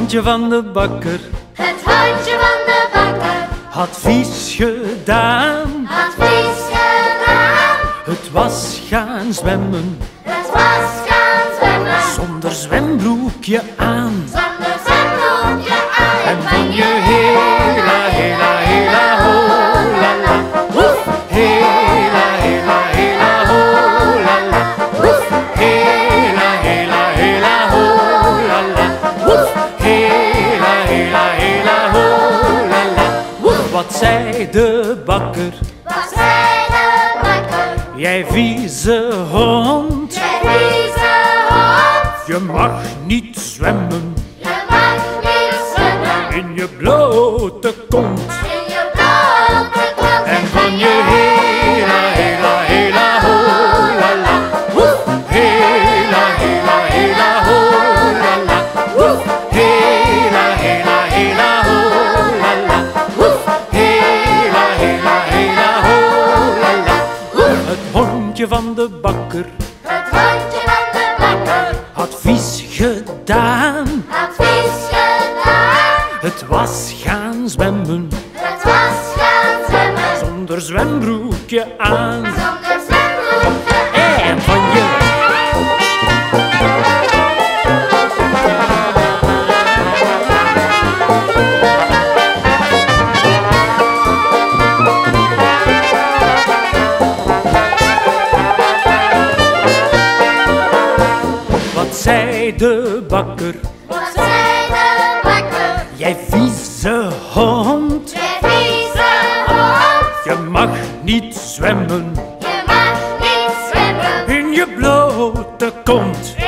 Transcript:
hondje van de bakker, het hondje van de bakker, had vies gedaan. had vies gedaan. Het was gaan zwemmen, Het was gaan zwemmen, zonder zwembroekje aan. zonder zwembroekje aan. En van je hela, hela, hela, ho, la la. Woef! Hela, hela, hela, ho, la la. Woef! Hela, hela, hela, ho, la la. Woef! Hela, hela, hela, ho, la la. Woef! Wat zei de bakker? Wat zei de bakker? Jij vieze hond, Jij vieze hond, je mag niet zwemmen je mag niet zwemmen. in je blote kont. In je blote kont. En van je hela, hela, hela, ho, la la. Woef! Hela, hela, hela, ho, la la. Woef! Hela, hela, hela, ho, la la. Woef! Hela, hela, hela, ho, la la. Woef! Het hondje van de bakker Het hondje van de bakker, had vies gedaan. had vies gedaan. Het was gaan zwemmen Het was gaan zwemmen, zonder zwembroekje aan. zonder zwembroekje aan. En van je Wat zei de bakker? Wat zei de bakker? Jij vieze hond, Jij vieze hond, je mag niet zwemmen je mag niet zwemmen. in je blote kont.